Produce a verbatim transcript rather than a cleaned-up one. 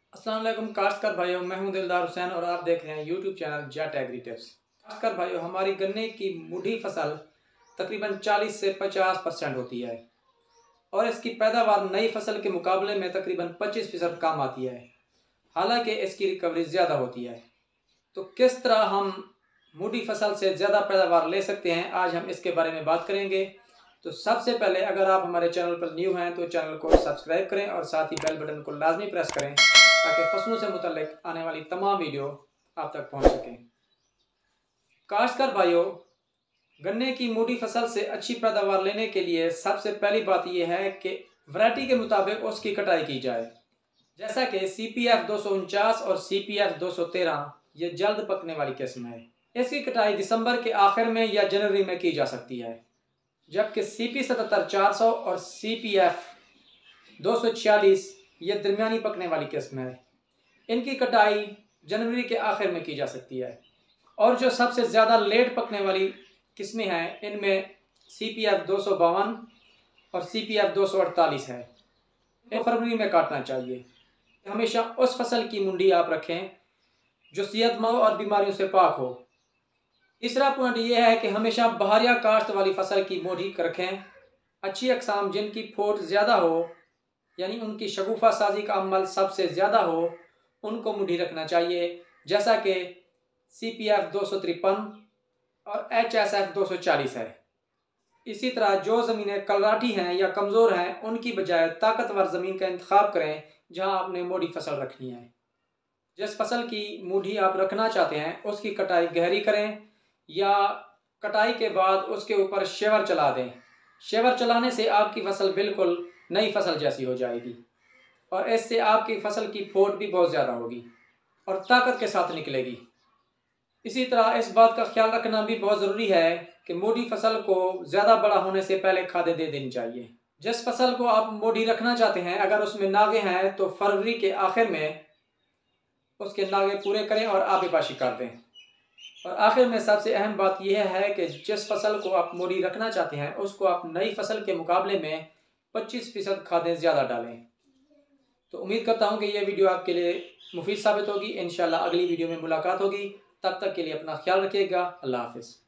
अस्सलाम वालेकुम काश्तकार भाइयों, मैं हूं दिलदार हुसैन और आप देख रहे हैं YouTube channel Jatt agri tips. काश्तकार भाइयों, हमारी गन्ने की मुढ़ी फसल तकरीबन चालीस से पचास परसेंट होती है और इसकी पैदावार नई फसल के मुकाबले में तकरीबन पच्चीस फीसद कम आती है। हालांकि इसकी रिकवरी ज़्यादा होती है। तो किस तरह हम मुढ़ी फसल से ज़्यादा पैदावार ले सकते हैं, आज हम इसके बारे में बात करेंगे। तो सबसे पहले अगर आप हमारे चैनल पर न्यू हैं तो चैनल को सब्सक्राइब करें और साथ ही बेल बटन को लाजमी प्रेस करें ताकि फसलों से मुतल्लिक आने वाली तमाम वीडियो आप तक पहुंच सकें। काश्तकार भाइयों, गन्ने की मुढ़ी फसल से अच्छी पैदावार लेने के लिए सबसे पहली बात यह है कि वैरायटी के मुताबिक उसकी कटाई की जाए। जैसा कि सी पी एफ दो सौ उनचास और सी पी एफ दो सौ तेरह ये जल्द पकने वाली किस्म है। इसकी कटाई दिसंबर के आखिर में या जनवरी में की जा सकती है, जबकि सी पी सतहत्तर चार सौ और सी पी एफ दो सौ छियालीस ये दरमियानी पकने वाली किस्म है। इनकी कटाई जनवरी के आखिर में की जा सकती है। और जो सबसे ज़्यादा लेट पकने वाली किस्में हैं, इनमें सी पी एफ दो सौ बावन और सी पी एफ दो सौ अड़तालीस है। इन्हें फरवरी में काटना चाहिए। हमेशा उस फसल की मुंडी आप रखें जो सेहतमंद और बीमारियों से पाक हो। तीसरा पॉइंट यह है कि हमेशा बहारिया काश्त वाली फसल की मुढ़ी रखें। अच्छी अकसाम जिनकी फोट ज़्यादा हो, यानी उनकी शगुफा साजी का अमल सबसे ज़्यादा हो, उनको मुढ़ी रखना चाहिए, जैसा कि सी पी एफ दो सौ तिरपन और एच एस एफ दो सौ चालीस है। इसी तरह जो ज़मीनें कलराठी हैं या कमज़ोर हैं, उनकी बजाय ताकतवर ज़मीन का इंतखाब करें जहां आपने मोटी फसल रखनी है। जिस फसल की मुढ़ी आप रखना चाहते हैं उसकी कटाई गहरी करें या कटाई के बाद उसके ऊपर शेवर चला दें। शेवर चलाने से आपकी फसल बिल्कुल नई फसल जैसी हो जाएगी और इससे आपकी फसल की फोट भी बहुत ज़्यादा होगी और ताकत के साथ निकलेगी। इसी तरह इस बात का ख्याल रखना भी बहुत ज़रूरी है कि मोटी फसल को ज़्यादा बड़ा होने से पहले खादें दे देनी चाहिए। जिस फसल को आप मोटी रखना चाहते हैं, अगर उसमें नागे हैं तो फरवरी के आखिर में उसके नागे पूरे करें और आबेपाशी कर दें। और आखिर में सबसे अहम बात यह है कि जिस फसल को आप मोटी रखना चाहते हैं उसको आप नई फसल के मुकाबले में पच्चीस फीसद खादें ज़्यादा डालें। तो उम्मीद करता हूँ कि यह वीडियो आपके लिए मुफीद साबित होगी। इंशाल्लाह अगली वीडियो में मुलाकात होगी। तब तक के लिए अपना ख्याल रखिएगा। अल्लाह हाफिज़।